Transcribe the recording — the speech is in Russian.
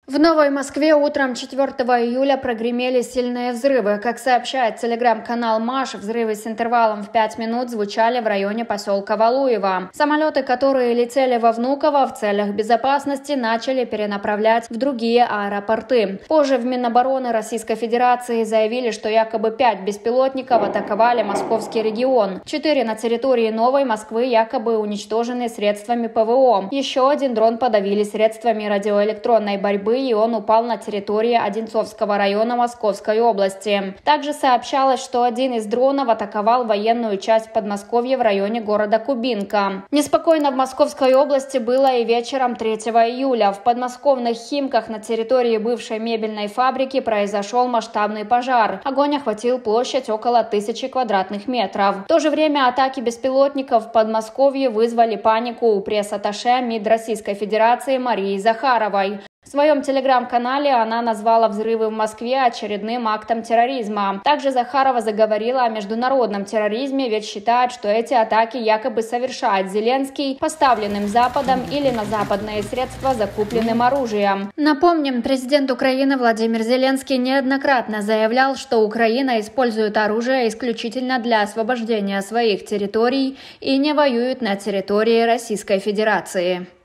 В Новой Москве утром 4 июля прогремели сильные взрывы. Как сообщает телеграм-канал МАШ, взрывы с интервалом в 5 минут звучали в районе поселка Валуево. Самолеты, которые летели во Внуково, в целях безопасности начали перенаправлять в другие аэропорты. Позже в Минобороны Российской Федерации заявили, что якобы 5 беспилотников атаковали московский регион. 4 на территории Новой Москвы якобы уничтожены средствами ПВО. Еще один дрон подавили средствами радиоэлектронной борьбы, и он упал на территории Одинцовского района Московской области. Также сообщалось, что один из дронов атаковал военную часть Подмосковья в районе города Кубинка. Неспокойно в Московской области было и вечером 3 июля. В подмосковных Химках на территории бывшей мебельной фабрики произошел масштабный пожар. Огонь охватил площадь около 1000 квадратных метров. В то же время атаки беспилотников в Подмосковье вызвали панику у пресс-атташе МИД Российской Федерации Марии Захаровой. В своем телеграм-канале она назвала взрывы в Москве очередным актом терроризма. Также Захарова заговорила о международном терроризме, ведь считает, что эти атаки якобы совершает Зеленский поставленным Западом или на западные средства закупленным оружием. Напомним, президент Украины Владимир Зеленский неоднократно заявлял, что Украина использует оружие исключительно для освобождения своих территорий и не воюет на территории Российской Федерации.